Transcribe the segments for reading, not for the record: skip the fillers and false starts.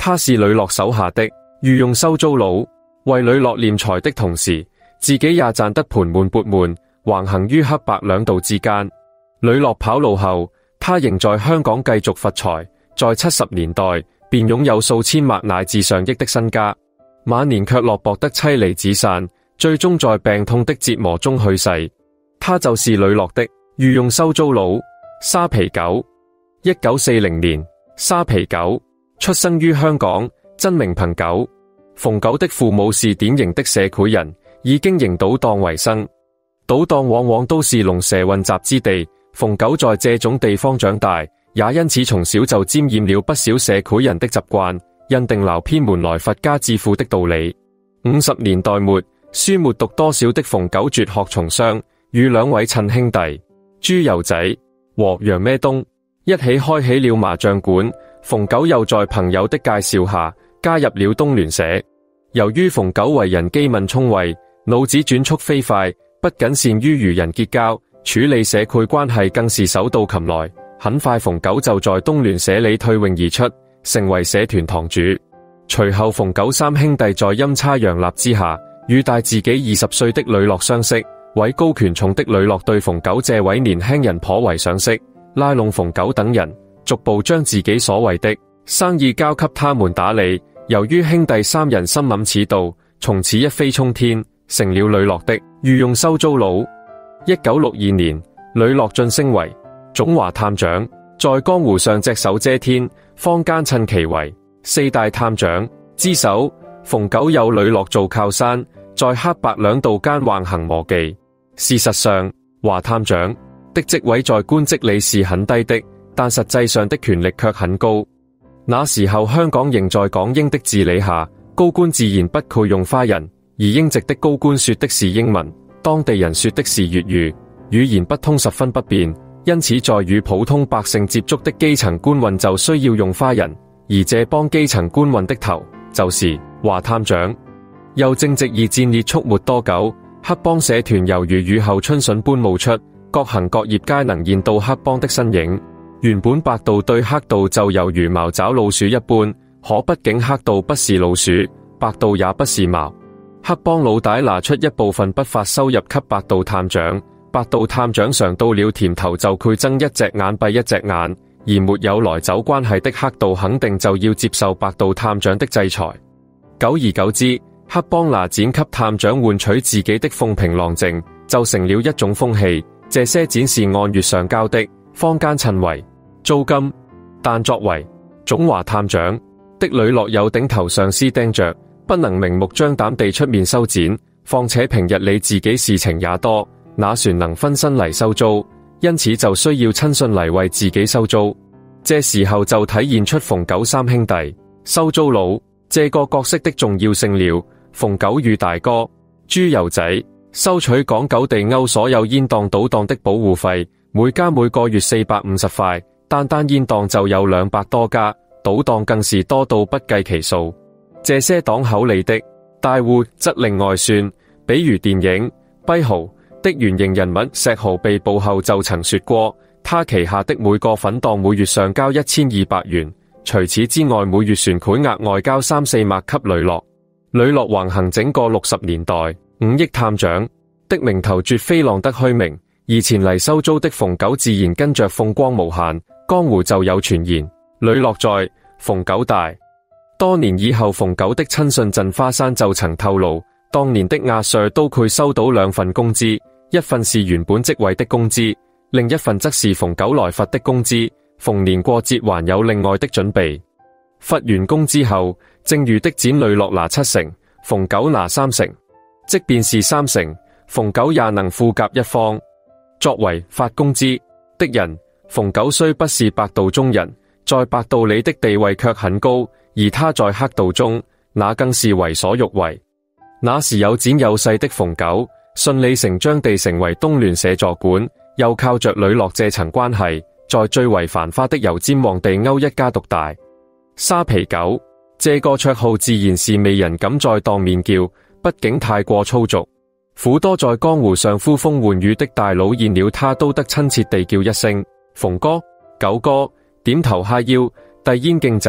他是呂樂手下的御用收租佬，為呂樂斂財的同時，自己也賺得盆滿缽滿，橫行於黑白兩道之間。呂樂跑路後，他仍在香港繼續發財，在70年代便擁有數千萬乃至上億的身家，晚年卻落魄得妻離子散，最終在病痛的折磨中去世。他就是呂樂的御用收租佬沙皮狗。1940年，沙皮狗出生於香港，真名彭九。馮九的父母是典型的社會人，以經營賭檔為生。賭檔往往都是龍蛇混雜之地，馮九在這種地方長大，也因此從小就沾染了不少社會人的習慣，印定撈偏門來發家致富的道理。50年代末，書沒讀多少的馮九輟學從商，與兩位親兄弟朱油仔和楊咩東一起開起了麻將館。馮九又在朋友的介紹下加入了東聯社。由於馮九為人機敏聰慧，腦子轉速飛快，不僅善於與人結交，處理社會關係更是手到擒來。很快馮九就在東聯社裏退穎而出，成為社團堂主。隨後馮九三兄弟在陰差陽立之下，與大自己20歲的呂樂相識。位高權重的呂樂對馮九這位年輕人頗為賞識，拉攏馮九等人，逐步將自己所謂的生意交給他們打理。由於兄弟三人深諳此道，從此一飛沖天，成了呂樂的御用收租佬。1962年，呂樂晉升為總華探長，在江湖上隻手遮天，坊間稱其為4大探長之首。馮九有呂樂做靠山，在黑白兩道間橫行磨技。事實上，華探長的職位在官職裏是很低的，但實際上的權力卻很高。那時候香港仍在港英的治理下，高官自然不配用花人，而英籍的高官說的是英文，當地人說的是粵語，語言不通十分不便，因此在與普通百姓接觸的基層官運就需要用花人，而這幫基層官運的頭就是華探長。又正值二戰結束沒多久，黑幫社團猶如雨後春筍般冒出，各行各業皆能見到黑幫的身影。原本白道對黑道就猶如茅找老鼠一般，可畢竟黑道不是老鼠，白道也不是茅。黑幫老大拿出一部分不法收入給白道探長，白道探長嘗到了甜頭就倍增一隻眼閉一隻眼，而沒有來走關係的黑道肯定就要接受白道探長的制裁。久而久之，黑幫拿錢給探長換取自己的風平浪靜，就成了一種風氣。這些錢是按月上交的，坊間稱為租金。但作為總華探長的呂樂有頂頭上司盯着，不能明目張膽地出面收錢，況且平日你自己事情也多，哪船能分身嚟收租，因此就需要親信嚟為自己收租。這時候就體現出馮九三兄弟收租佬這個角色的重要性了。馮九與大哥朱油仔收取港九地歐所有煙檔賭檔的保護費，每家每個月450塊，單單煙檔就有200多家，賭檔更是多到不計其數。這些檔口裏的大戶則另外算，比如電影《跛豪》的原型人物石豪被捕後就曾說過，他旗下的每個粉檔每月上交1200元，除此之外每月船款額外交3-4萬給呂樂。呂樂橫行整個60年代，5億探長的名頭絕非浪得虛名，而前嚟收租的馮九自然跟着風光無限。江湖就有傳言，呂樂在，馮九大。多年以後，馮九的親信鄭花山就曾透露，當年的阿 Sir 都佢收到2份工資，一份是原本職位的工資，另一份則是馮九來發的工資，逢年過節還有另外的準備。發完工之後，剩餘的錢呂樂拿7成，馮九拿3成，即便是3成，馮九也能富甲一方。作為發工資的人，馮九雖不是白道中人，在白道裏的地位卻很高，而他在黑道中，那更是為所欲為。那時有錢有勢的馮九，順理成章地成為東聯社助管，又靠着呂樂這層關係，在最為繁花的油尖旺地勾一家獨大。沙皮狗這個綽號自然是未人敢再當面叫，畢竟太過粗俗。苦多在江湖上呼風喚雨的大佬見了他都得親切地叫一聲馮哥、九哥，點頭哈腰，遞煙敬酒，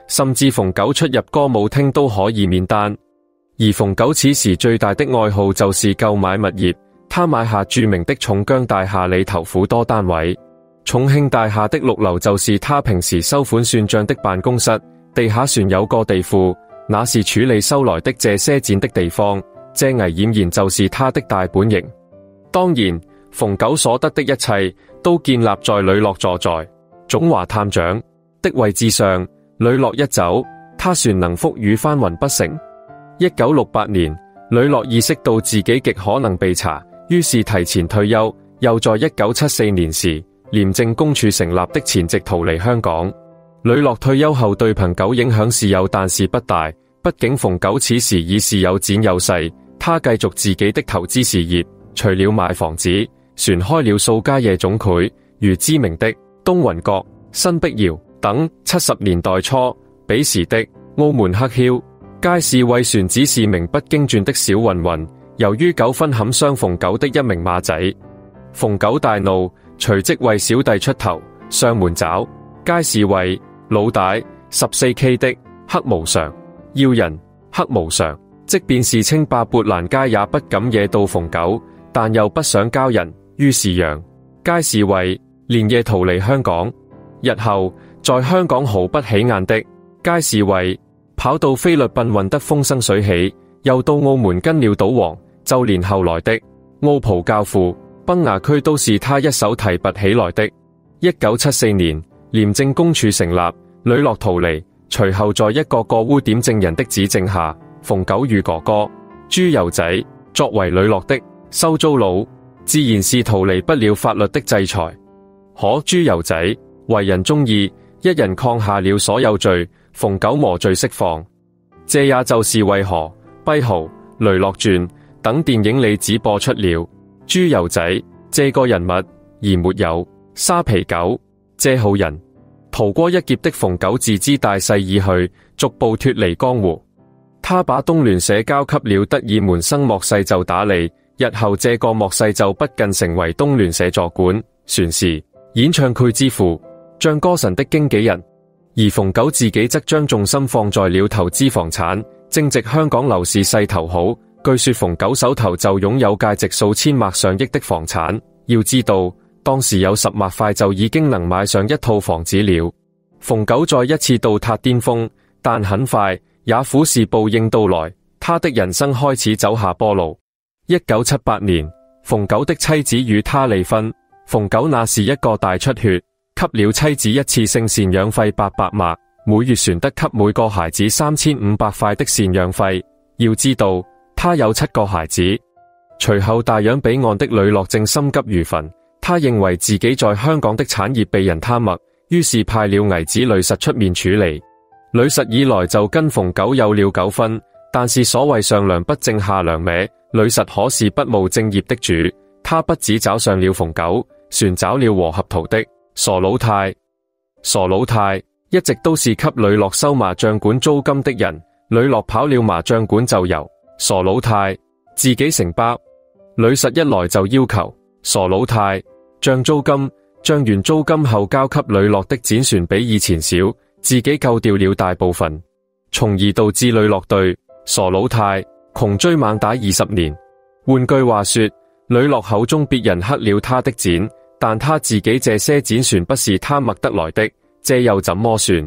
甚至馮九出入歌舞廳都可以免單。而馮九此時最大的愛好就是購買物業，他買下著名的重姜大廈裏頭府多單位。重慶大廈的6樓就是他平時收款算賬的辦公室，地下船有個地庫，那是處理收來的這些錢的地方。這危險然就是他的大本營。當然，馮九所得的一切都建立在呂樂坐在總華探長的位置上。呂樂一走，他船能復與翻雲不成。1968年，呂樂意識到自己極可能被查，於是提前退休。又在1974年時，廉政公署成立的前夕逃離香港。呂樂退休後對彭九影響是有，但是不大。畢竟馮九此時已是有錢有勢，他繼續自己的投資事業，除了買房子，船開了數家夜總會，如知名的東雲閣、新碧瑤等。70年代初，彼時的澳門黑梟佳士衛船只是名不經傳的小混混，由於糾紛砍傷馮九的一名馬仔，馮九大怒，隨即為小弟出頭，上門找佳士衛老大14K 的黑無常，要人黑無常，即便是清霸砵蘭街也不敢惹到馮九，但又不想交人，於是讓佳士衛連夜逃離香港。日後在香港毫不起眼的佳士衛跑到菲律賓混得風生水起，又到澳門跟了賭王，就連後來的澳葡教父崩牙區都是他一手提拔起來的。1974年，廉政公署成立，呂樂逃離，隨後在一個個污點證人的指證下，馮九與哥哥豬油仔作為呂樂的收租佬，自然是逃離不了法律的制裁。可豬油仔為人忠義，一人抗下了所有罪，馮九磨罪釋放。這也就是為何《跛豪》《雷洛傳》等電影裏只播出了豬油仔這個人物，而沒有沙皮狗這號人。逃過一劫的馮九自知大勢已去，逐步脫離江湖。他把東聯社交給了德爾門生莫世就打理，日後這個莫世就不僅成為東聯社座管、船事、演唱會之父、將歌神的經紀人。而馮九自己則將重心放在了投資房產，正值香港樓市勢頭好，據說馮九手頭就擁有價值數千萬上億的房產。要知道，當時有10萬塊就已經能買上一套房子了。馮九再一次倒塌巔峰，但很快也虎視報應到來，他的人生開始走下坡路。1978年，馮九的妻子與他離婚，馮九那是一個大出血，給了妻子一次性贍養費800萬，每月存得給每個孩子3500塊的贍養費。要知道，他有7個孩子。隨後大洋彼岸的呂樂正心急如焚，他認為自己在香港的產業被人貪墨，於是派了兒子呂實出面處理。呂實以來就跟馮九有了糾紛，但是所謂上梁不正下梁歪，呂實可是不務正業的主，他不只找上了馮九，船找了和合圖的傻老太。傻老太一直都是給呂樂收麻將館租金的人，呂樂跑了麻將館就由傻老太自己承包。呂實一來就要求傻老太漲租金，漲完租金後交給呂樂的展船比以前少，自己扣掉了大部分，從而導致呂樂對傻老太窮追猛打20年。換句話說，呂樂口中別人黑了他的展，但他自己這些展船不是他默得來的，這又怎麼算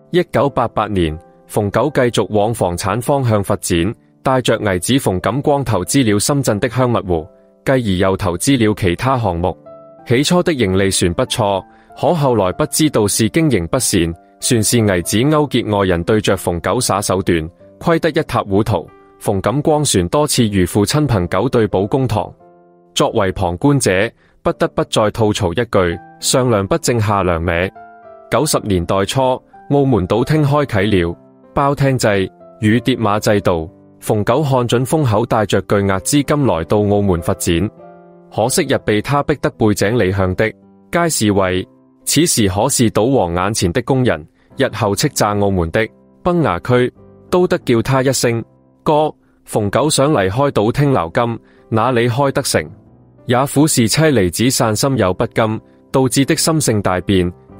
？1988年，馮九繼續往房產方向發展，帶着兒子馮錦光投資了深圳的香蜜湖，繼而又投資了其他項目。起初的盈利算不錯，可後來不知道是經營不善，算是兒子勾結外人對着馮九耍手段，虧得一塌糊塗。馮錦光船多次與父親彭九對簿公堂，作為旁觀者，不得不再吐槽一句：上梁不正下梁歪。90年代初，澳門賭廳開啟了包廳制與疊碼制度，馮九看準風口，帶着巨額資金來到澳門發展。可惜日被他逼得背井離鄉的佳士衛，此時可是賭王眼前的工人，日後叱咤澳門的崩牙區都得叫他一聲哥。馮九想離開賭廳撈金，哪裡開得成？也苦是妻離子散，心有不甘，導致的心性大變，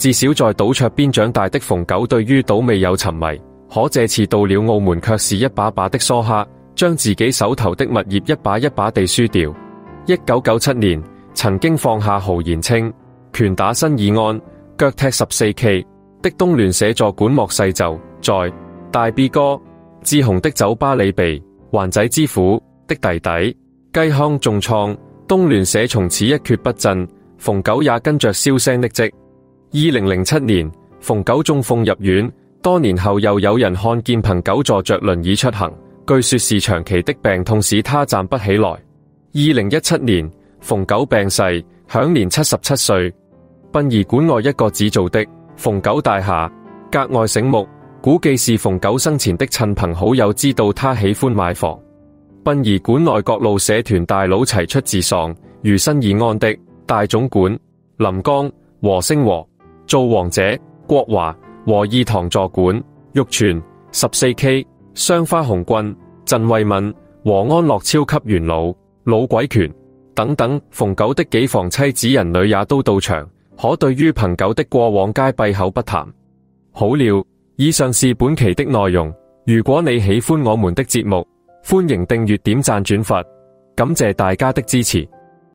自小在賭桌邊長大的馮九對於賭未有沉迷，可這次到了澳門卻是一把把的梭哈，將自己手頭的物業一把一把地輸掉。1997年曾經放下豪言稱拳打新義安，腳踢14K 的東聯寫作館莫世就在大 B 哥志雄的酒吧裏被環仔之虎的弟弟雞康重創，東聯社從此一蹶不振，馮九也跟着銷聲匿跡。2007年，馮九中風入院，多年後又有人看見彭九坐着輪椅出行，據說是長期的病痛使他站不起來。2017年，馮九病逝，享年77歲。殯儀館外一個紙做的馮九大廈，格外醒目，估計是馮九生前的親朋好友知道他喜歡買房。殯儀館內各路社團大佬齊出自喪，如新義安的大總管林剛、和星和、造王者國華、和義堂座館玉泉、14K、雙花紅棍、陳慧敏、和安樂超級元老老鬼權等等，馮九的幾房妻子人女也都到場，可對於彭九的過往皆閉口不談。好了，以上是本期的內容，如果你喜歡我們的節目，歡迎訂閱點讚轉發，感謝大家的支持。